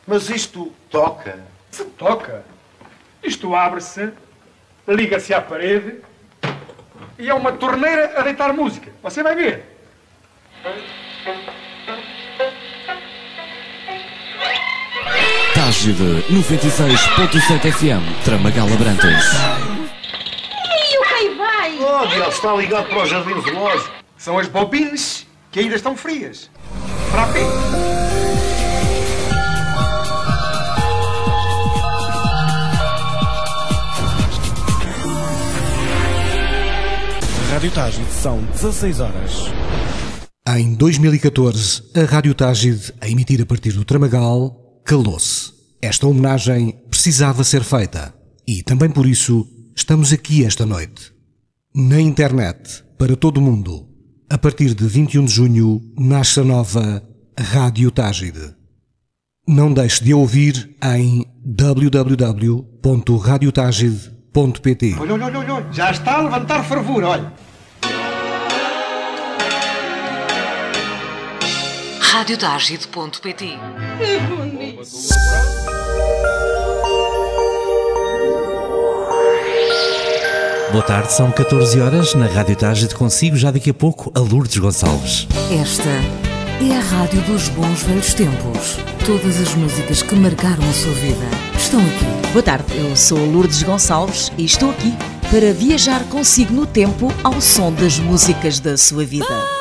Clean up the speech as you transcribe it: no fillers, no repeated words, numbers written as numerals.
Mas isto toca? Se toca. Isto abre-se, liga-se à parede e é uma torneira a deitar música. Você vai ver. Tágide 96.7 FM, Tramagal Abrantes. E o que aí vai? Oh, Deus, está ligado para o jardim zoológico. São as bobines que ainda estão frias. Para a pé. Rádio Tágide são 16 horas. Em 2014, a Rádio Tágide, a emitir a partir do Tramagal, calou-se. Esta homenagem precisava ser feita e também por isso estamos aqui esta noite. Na internet, para todo o mundo, a partir de 21 de junho, nasce a nova Rádio Tágide. Não deixe de ouvir em www.radiotagide.pt. Olha, já está a levantar fervura, olha. Radiotagide.pt. Que bonito. Boa tarde, são 14 horas na Rádio Tágide, consigo já daqui a pouco a Lourdes Gonçalves. Esta é a rádio dos bons velhos tempos. Todas as músicas que marcaram a sua vida estão aqui. Boa tarde, eu sou a Lourdes Gonçalves e estou aqui para viajar consigo no tempo ao som das músicas da sua vida.